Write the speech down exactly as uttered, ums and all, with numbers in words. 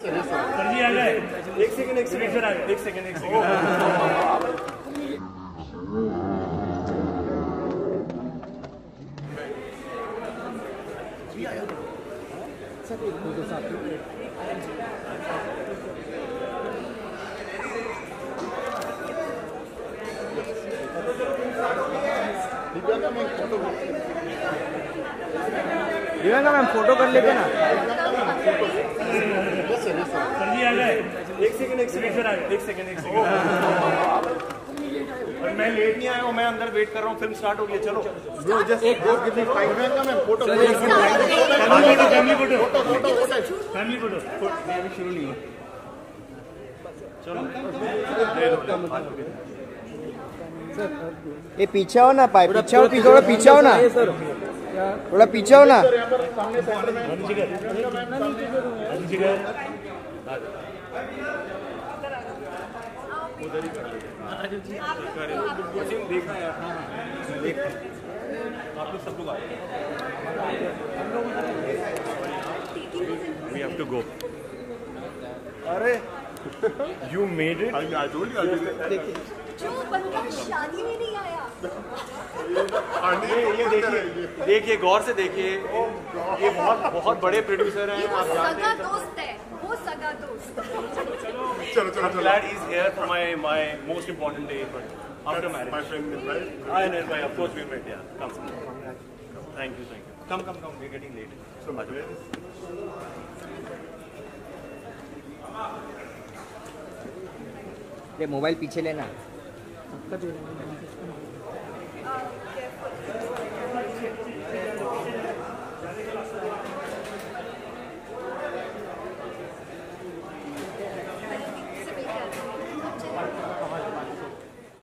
Sir जी आ गए। एक second एक सेकंड सर आ गए। एक सेकंड एक सेकंड दिव्यांका मैम फोटो कर लेते ना। सर जी आ गए। एक सेकंड एक सेकंड सर आ गए। एक सेकंड एक सेकंड और मैं लेट नहीं आया हूँ, मैं अंदर वेट कर रहा हूँ, फिल्म स्टार्ट हो गई है। चलो ब्रो जस्ट एक give me five Divyanka ma'am photo family photo family photo अभी शुरू नहीं हुआ। चलो ये पीछे हो ना, पाए पीछे हो, थोड़ा पीछे हो ना, थोड़ा पीछे हो ना। देखा यार, आप लोग सब लोग आए। We have to go. अरे you made it. I told you. जो बंदा शादी में नहीं आया। ये ये देखिए देखिए गौर से देखिए, ये बहुत बहुत बड़े प्रोड्यूसर हैं। वो सगा दोस्त है, वो सगा दोस्त। चलो चलो चलो। Glad he's here for my my most important day, but after marriage. My friend is right. I know, my of course we met. Yeah, come. Thank you, thank you. Come, come, come. We're getting late. So much. ये mobile पीछे लेना।